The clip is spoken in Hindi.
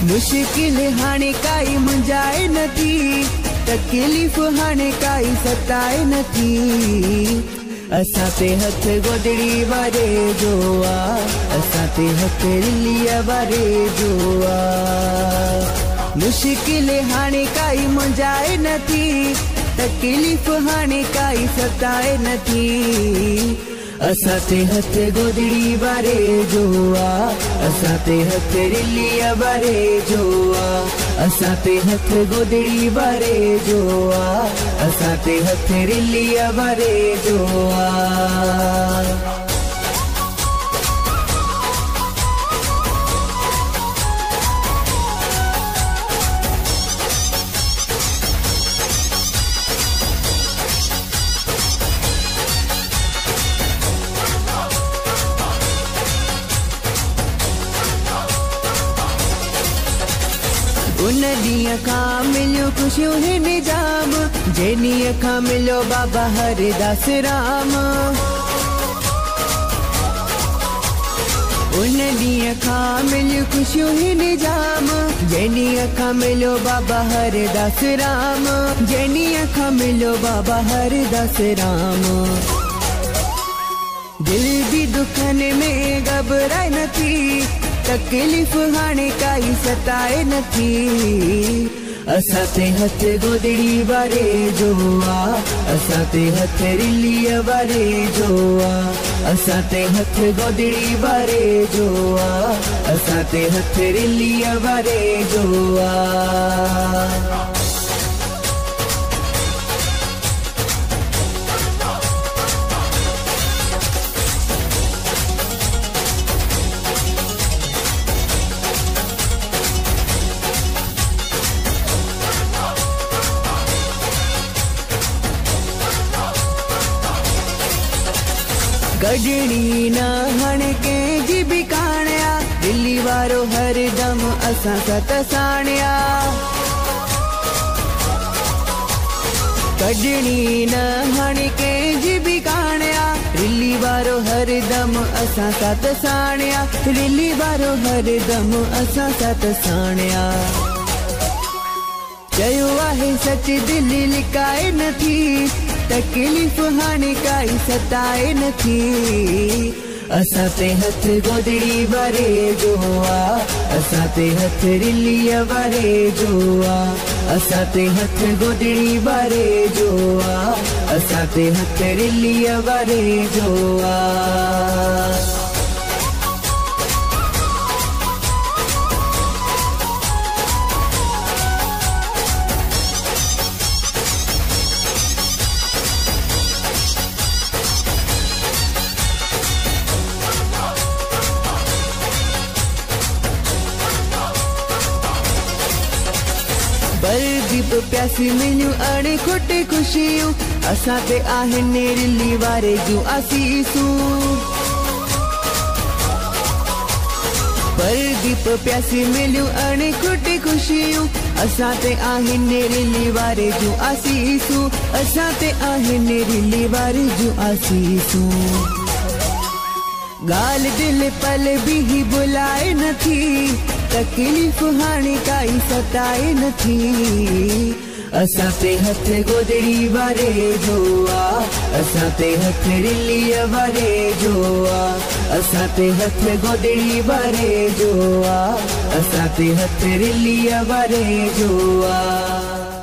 मुश्किल हाणे काई मुंझाए नथी, तकलीफ़ हाणे काई सताए नथी। असां ते हथ गोदड़ी वारे जो आ, असां ते हथ रिलीअ वारे जो आ। मुश्किल हाणे काई मुंझाए नथी, तकलीफ़ हाणे काई सताए नथी। असां ते हथ गोदड़ी वारे जो आ, असां ते हथ रिलीअ वारे जो आ। असां ते हथ गोदड़ी वारे जो आ, असां ते हथ रिलीअ वारे जो आ। उन ॾींहं खां मिलियो ख़ुशियूं हिन जाम, जे ॾींहं खां मिलियो बाबा हरदास राम। उन ॾींहं खां मिलियो ख़ुशियूं हिन जाम, जे ॾींहं खां मिलियो बाबा हरदास राम। जे ॾींहं खां मिलियो बाबा हरदास राम। दिल भी दुखन में घबराए नथी, तकलीफ़ हाणे काई सताए नथी। असां ते हथ गोदड़ी वारे जो आ, असां ते हथ रिलीअ वारे जो आ। असां ते हथ गोदड़ी वारे जो आ, असां ते हथ रिलीअ वारे जो आ। गडड़ी न हाणे कंहिंजी बि काणिया, दिल्ली वारो हरदम असां सां साणिया। गडड़ी न हाणे कंहिंजी बि काणिया, दिल्ली वारो हरदम असां सां साणिया। दिल्ली वारो हरदम असां सां साणिया। चयो आहे सच दिल लिकाए नथी, तकलीफ़ हाणे काई सताए नथी। असां ते हथ गोदड़ी वारे जो आ, असां ते हथ रिलीअ वारे जो आ। असां ते हथ गोदड़ी वारे जो आ, असां ते हथ रिलीअ वारे जो आ। बलदीप प्यासी मिलियूं अणे खोटे खुशियूं, असां ते आहिनि रिली वारे जूं आसीसूं। बलदीप प्यासी मिलियूं अणे खोटे खुशियूं, असां ते आहिनि रिली वारे जूं आसीसूं। असां ते आहिनि रिली वारे जूं आसीसूं। गाल दिल पल भी ही बुलाए नथी, तकलीफ़ हाणे काई सताए नथी। असां ते हथ गोदड़ी वारे जो आ, असां ते हथ रिलीअ वारे जो आ। असां ते हथ गोदड़ी वारे जो आ, असां ते हथ रिलीअ वारे जो आ।